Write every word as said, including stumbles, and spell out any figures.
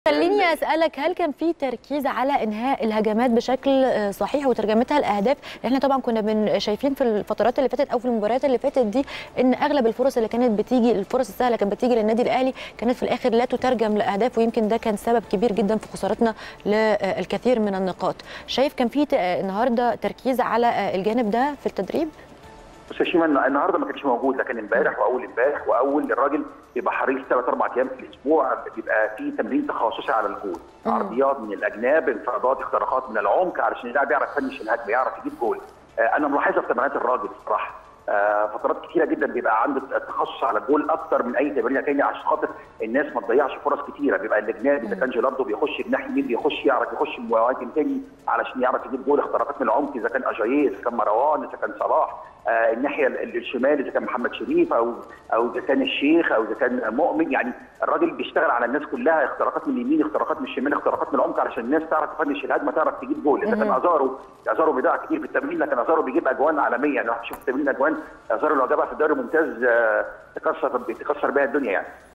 خليني أسألك، هل كان في تركيز على إنهاء الهجمات بشكل صحيح وترجمتها لأهداف؟ احنا طبعا كنا بن شايفين في الفترات اللي فاتت أو في المباريات اللي فاتت دي إن أغلب الفرص اللي كانت بتيجي، الفرص السهلة كانت بتيجي للنادي الأهلي، كانت في الآخر لا تترجم لأهداف، ويمكن ده كان سبب كبير جدا في خسارتنا للكثير من النقاط. شايف كان في النهارده تركيز على الجانب ده في التدريب؟ بص يا شيماء، النهارده ما كانش موجود، لكن امبارح واول امبارح واول الراجل بيبقى حريص ثلاث اربع ايام في الاسبوع بيبقى في تمرين تخصصي على الجول، عرضيات من الاجناب، انفرادات، اختراقات من العمق، علشان اللاعب يعرف يفنش الهجمه، يعرف يجيب جول. آه انا ملاحظها في تمرينات الراجل بصراحه. آه فترات كثيره جدا بيبقى عنده التخصص على الجول اكتر من اي تمرين تاني، عشان خاطر الناس ما تضيعش فرص كثيره. بيبقى الجناب اذا كان جيلاردو بيخش جناح يمين بيخش يعرف يخش مهاجم تاني علشان يعرف يجيب جول، اختراقات من العمق اذا كان اجاييه، اذا كان مروان، اذا كان صلاح. آه الناحيه الشمال اذا كان محمد شريف او او اذا كان الشيخ او اذا كان مؤمن. يعني الراجل بيشتغل على الناس كلها، اختراقات من اليمين، اختراقات من الشمال، اختراقات من العمق، علشان الناس تعرف تفنش الهجمه، تعرف تجيب جول. اذا كان ازارو ازارو بيضيع كتير في التمرين، لكن ازارو بيجيب اجوان عالميه. يعني واحد شوف التمرين اجوان ازارو لو جابها في الدوري الممتاز آه تكسر تكسر بيها الدنيا يعني.